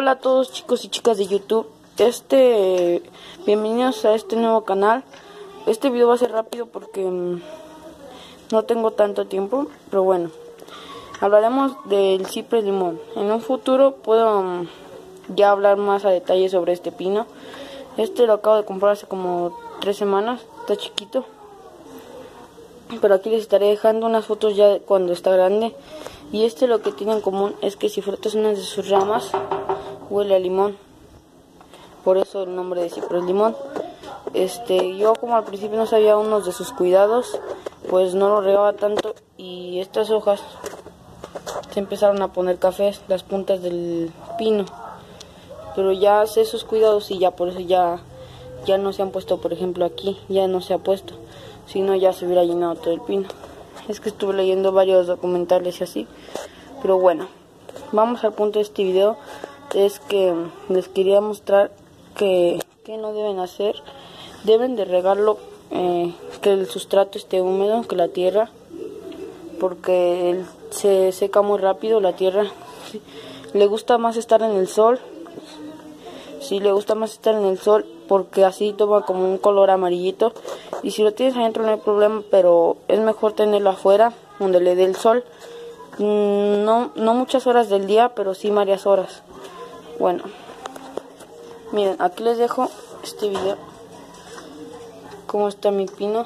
Hola a todos chicos y chicas de YouTube. Bienvenidos a este nuevo canal. Este video va a ser rápido porque no tengo tanto tiempo, pero bueno, hablaremos del ciprés limón. En un futuro puedo ya hablar más a detalle sobre este pino. Lo acabo de comprar hace como 3 semanas, está chiquito, pero aquí les estaré dejando unas fotos ya cuando está grande. Y lo que tiene en común es que si frotas una de sus ramas huele a limón, por eso el nombre de ciprés limón. Yo como al principio no sabía unos de sus cuidados, pues no lo regaba tanto y estas hojas se empezaron a poner cafés, las puntas del pino, pero ya sé sus cuidados y ya por eso ya no se han puesto. Por ejemplo, aquí ya no se ha puesto, si no ya se hubiera llenado todo el pino. Es que estuve leyendo varios documentales y así, pero bueno, vamos al punto de este video. Es que les quería mostrar que no deben hacer. Deben de regarlo, que el sustrato esté húmedo, que la tierra, porque se seca muy rápido la tierra. ¿Sí? Le gusta más estar en el sol. Sí, le gusta más estar en el sol porque así toma como un color amarillito. Y si lo tienes adentro no hay problema, pero es mejor tenerlo afuera donde le dé el sol. No muchas horas del día, pero sí varias horas. Bueno, miren, aquí les dejo este video, cómo está mi pino.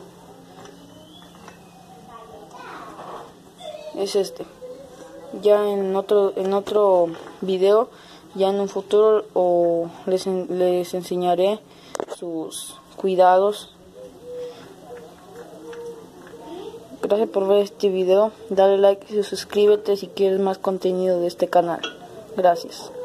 Es ya en otro video, ya en un futuro, les enseñaré sus cuidados. Gracias por ver este video, dale like y suscríbete si quieres más contenido de este canal. Gracias.